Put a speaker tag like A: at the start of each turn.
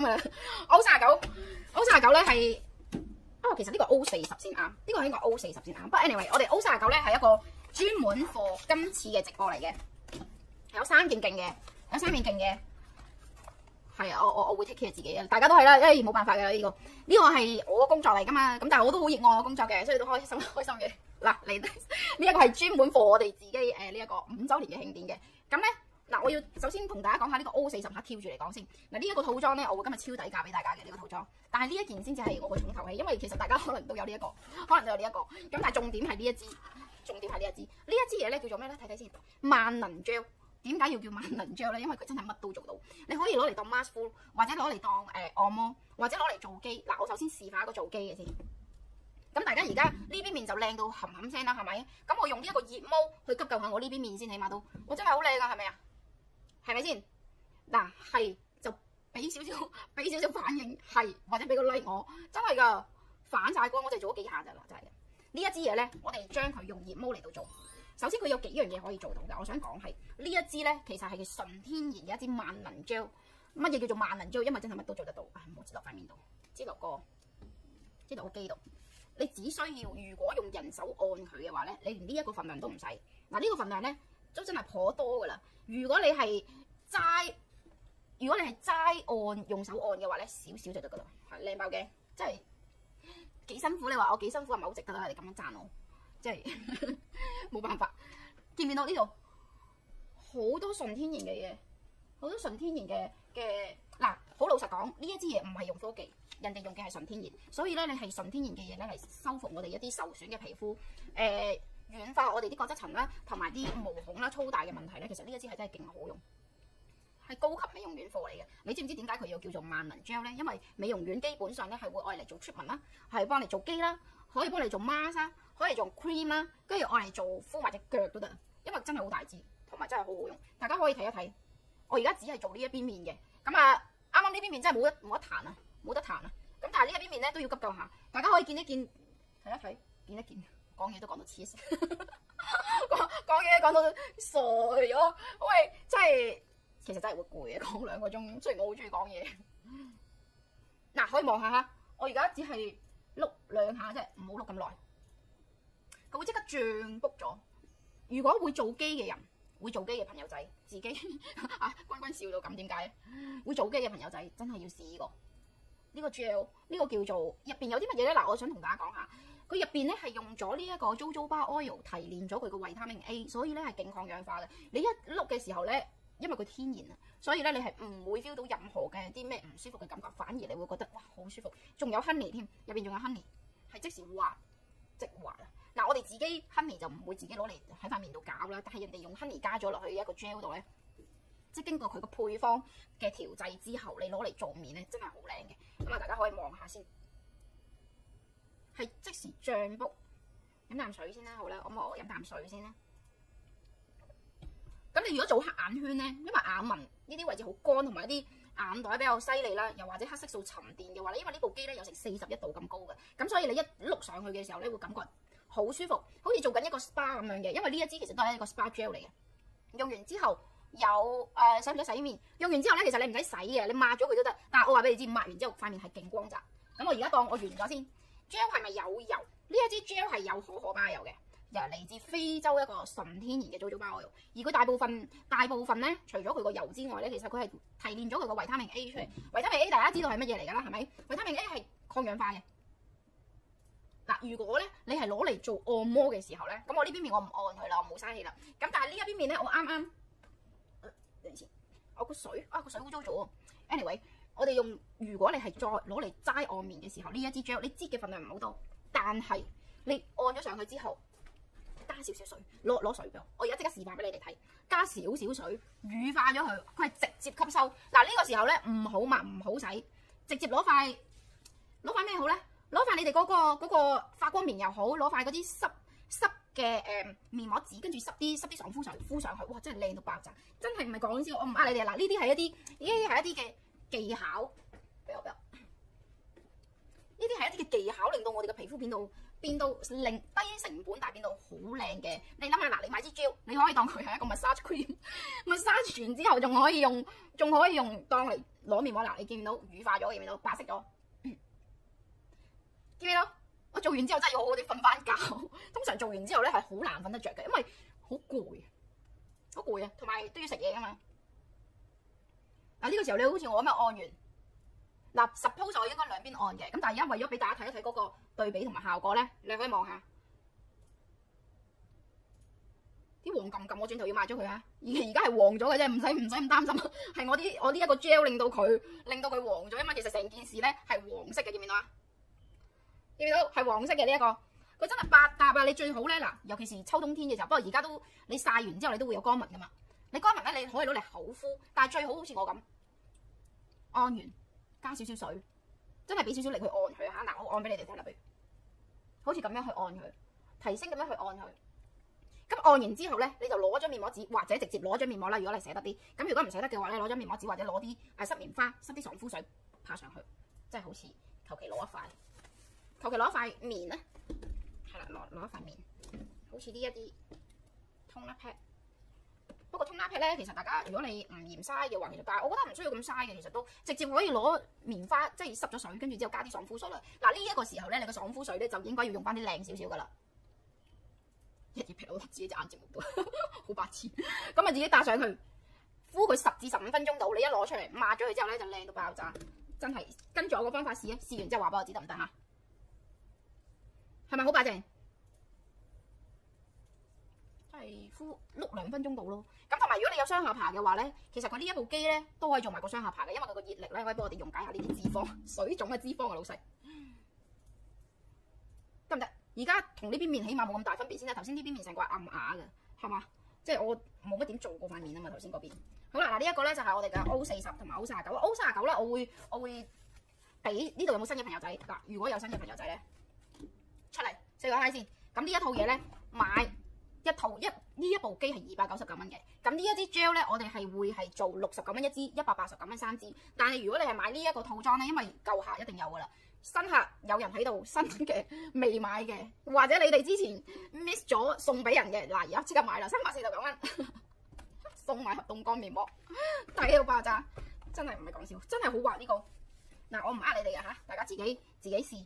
A: 啊！O39 咧係其實呢個 O40先啱，呢個應該 O40先啱。不過 anyway， 我哋 O39咧係一個專門貨今次嘅直播嚟嘅，有3件勁嘅，有3件勁嘅。係啊，我會 take care 自己啊！大家都係啦，因為冇辦法嘅呢個係我嘅工作嚟噶嘛。咁但係我都好熱愛我工作嘅，所以都開心嘅。嗱，嚟呢一個係專門 for 我哋自己呢一個5週年嘅慶典嘅。咁咧嗱，我要首先同大家講下呢個 O40嚇，跳住嚟講先。嗱，呢一個套裝咧，我會今日超底價俾大家嘅呢個套裝。但係呢一件先至係我嘅重頭戲，因為其實大家可能都有呢一個，咁但係重點係呢一支，呢一支嘢咧叫做咩咧？睇睇先，萬能 gel。點解要叫萬能 gel 咧？因為佢真係乜都做到，你可以攞嚟當 mask full， 或者攞嚟當按摩，或者攞嚟做機。嗱，我首先示範一個做機嘅先。咁大家而家呢邊面就靚到冚冚聲啦，係咪？咁我用呢一個熱毛去急救下我呢邊面先，起碼都我真係好靚啊，係咪啊？係咪先？嗱，係就俾少少反應，係或者俾個 like 我，真係㗎反晒光，我就做咗幾下咋嗱，真係嘅。呢一支嘢咧，我哋將佢用熱毛嚟到做。首先佢有幾樣嘢可以做到嘅，我想講係呢一支咧，其實係純天然嘅一支萬能 gel。乜嘢叫做萬能 gel？因為真係乜都做得到。唔好擠落塊面度，擠落個機度。你只需要如果用人手按佢嘅話咧，你連呢一個份量都唔使。嗱，呢個份量咧都真係頗多噶啦。如果你係齋按用手按嘅話咧，少少就得噶啦，係靚爆嘅，真係幾辛苦。你話我幾辛苦係咪好值得啊？你咁樣讚我。即係冇辦法，見唔見到呢度好多純天然嘅嘢，好多純天然嘅嗱，好老實講，呢一支嘢唔係用科技，人哋用嘅係純天然，所以咧你係純天然嘅嘢咧嚟修復我哋一啲受損嘅皮膚，軟化我哋啲角質層啦，同埋啲毛孔啦粗大嘅問題咧，其實呢一支係真係勁好用，係高級美容軟貨嚟嘅。你知唔知點解佢要叫做萬能 gel 咧？因為美容軟基本上咧係會愛嚟做 treatment 啦，係幫你做機啦，可以幫你做 mask 啦。可以做 cream 啦，跟住我嚟做敷埋隻腳都得，因為真係好大支，同埋真係好好用。大家可以睇一睇。我而家只係做呢一邊面嘅，咁啊啱啱呢邊面真係冇得彈啊，冇得彈啊。咁但係呢一邊面咧都要急救下，大家可以見一見，睇一睇，見一見。講嘢都講到黐線，講嘢講到傻咗。喂，真係其實真係會攰嘅，講2個鐘。雖然我好中意講嘢。嗱，可以望下嚇，我而家只係碌2下啫，唔好碌咁耐。佢會即刻脹卜咗。如果會做機嘅人，會做機嘅朋友仔，自己啊，君笑到咁，點解？會做機嘅朋友仔真係要試呢個 gel， 呢個叫做入邊有啲乜嘢咧？嗱，我想同大家講下，佢入邊咧係用咗呢一個 jojoba oil 提煉咗佢個維他命 A， 所以咧係勁抗氧化嘅。你一碌嘅時候咧，因為佢天然啊，所以咧你係唔會 feel 到任何嘅啲咩唔舒服嘅感覺，反而你會覺得哇好舒服。仲有 honey 添，入邊仲有 honey， 係即時滑即滑啊！嗱，我哋自己 honey 就唔會自己攞嚟喺塊面度搞啦，但係人哋用 honey 加咗落去一個 gel 度咧，即係經過佢個配方嘅調製之後，你攞嚟做面咧，真係好靚嘅。咁啊，大家可以望下先，係即時脹卜。飲啖水先啦，好啦，咁我飲啖水先啦。咁你如果做黑眼圈咧，因為眼紋呢啲位置好乾，同埋一啲眼袋比較犀利啦，又或者黑色素沉澱嘅話咧，因為呢部機咧有成41度咁高嘅，咁所以你一碌上去嘅時候咧，會感覺好舒服，好似做緊一個 SPA 咁樣嘅。因為呢一支其實都係一個 SPA gel 嚟嘅。用完之後有使唔使洗面？用完之後咧，其實你唔使洗嘅，你抹咗佢都得。但係我話俾你知，抹完之後塊面係勁光澤。咁我而家當我完咗先。gel 係咪有油？呢一支 gel 係有可可巴油嘅，又嚟自非洲一個純天然嘅jojoba oil。而佢大部分咧，除咗佢個油之外咧，其實佢係提煉咗佢個維他命 A 出嚟。維他命 A 大家知道係乜嘢嚟㗎啦？係咪？維他命 A 係抗氧化嘅。嗱，如果咧你係攞嚟做按摩嘅時候咧，咁我呢邊面我唔按佢啦，我冇嘥氣啦。咁但係呢一邊面咧，我啱啱等陣先，我個水個水污糟咗喎。anyway， 我哋用，如果你係再攞嚟齋按面嘅時候，呢一支 gel 你擠嘅份量唔好多，但係你按咗上去之後，加少少水，攞水俾我而家即刻示範俾你哋睇，加少少水，乳化咗佢，佢係直接吸收。嗱，呢個時候咧唔好抹唔好洗，直接攞塊咩好咧？攞塊你哋嗰個發光棉又好，攞塊嗰啲濕嘅面膜紙，跟住濕啲爽膚水敷上去，哇！真係靚到爆炸，真係唔係講笑，我唔呃你哋。嗱，呢啲係一啲嘅技巧，俾我。呢啲係一啲嘅技巧，令到我哋嘅皮膚變到變到低成本，但係變到好靚嘅。你諗下嗱，你買支 gel，你可以當佢係一個 massage cream，massage 完之後仲可以用當嚟攞面膜嗱。你見唔到乳化咗？見唔到白色咗？見唔見到？我做完之後真係要好好地瞓翻覺。通常做完之後咧係好難瞓得着嘅，因為好攰，好攰啊，同埋都要食嘢噶嘛。嗱呢個時候你好似我咁樣按完。嗱 suppose 我應該兩邊按嘅，咁但係而家為咗俾大家睇一睇嗰個對比同埋效果咧，你可以望下啲黃撳撳，我轉頭要抹咗佢啊！而家係黃咗嘅啫，唔使咁擔心，係我呢一個 gel 令到佢黃咗啊嘛。其實成件事咧係黃色嘅，見唔見到啊？見唔見到係黃色嘅呢一個？佢真係百搭啊！你最好咧嗱，尤其是秋冬天嘅時候，不過而家都你曬完之後你都會有乾紋噶嘛。你乾紋咧你可以攞嚟厚敷，但係最好似我咁按完。加少少水，真係俾少少力去按佢嚇。嗱，我按俾你哋睇啦，譬如好似咁樣去按佢，提升咁樣去按佢。咁按完之後咧，你就攞張面膜紙或者直接攞張面膜啦。如果你捨得啲，咁如果唔捨得嘅話咧，攞張面膜紙或者攞啲濕棉花、濕啲爽膚水拍上去，即係好似求其攞一塊面咧，係啦，攞一塊面，好似呢一啲通一 pat。不過通拉 pat 咧，其實大家如果你唔嫌嘥嘅話，其實但係我覺得唔需要咁嘥嘅，其實都直接可以攞棉花，即係濕咗水，跟住之後加啲爽膚水啦。嗱呢一個時候咧，你個爽膚水咧就應該要用翻啲靚少少噶啦。一嘢劈到自己隻眼睫毛度，好白痴。咁啊自己搭上去，敷佢10至15分鐘到，你一攞出嚟抹咗佢之後咧就靚到爆炸，真係跟住我個方法試啊！試完之後話俾我知得唔得嚇？係咪好白淨？係敷碌2分鐘到咯。咁同埋如果你有雙下巴嘅話咧，其實佢呢一部機咧都可以做埋個雙下巴嘅，因為佢個熱力咧可以幫我哋溶解下呢啲脂肪、水腫嘅脂肪啊，老細得唔得？而家同呢邊面起碼冇咁大分別先啦。頭先呢邊面成個暗啞嘅，係嘛？即係我冇乜點做過塊面啊嘛。頭先嗰邊好啦，嗱呢一個咧就係我哋嘅 O40同埋 O39。O39咧我會俾呢度有冇新嘅朋友仔嗱？如果有新嘅朋友仔咧出嚟四個 hi 先。咁呢一套嘢咧買。呢一部機係299蚊嘅，咁呢一支 gel 咧，我哋係會係做69蚊一支，189蚊3支。但係如果你係買呢一個套裝咧，因為舊客一定有噶啦，新客有人喺度新嘅未買嘅，或者你哋之前 miss 咗送俾人嘅，嗱而家即刻買啦，349蚊送埋凍乾面膜，抵到爆炸，真係唔係講笑，真係好滑呢個。嗱我唔呃你哋嘅嚇，大家自己試。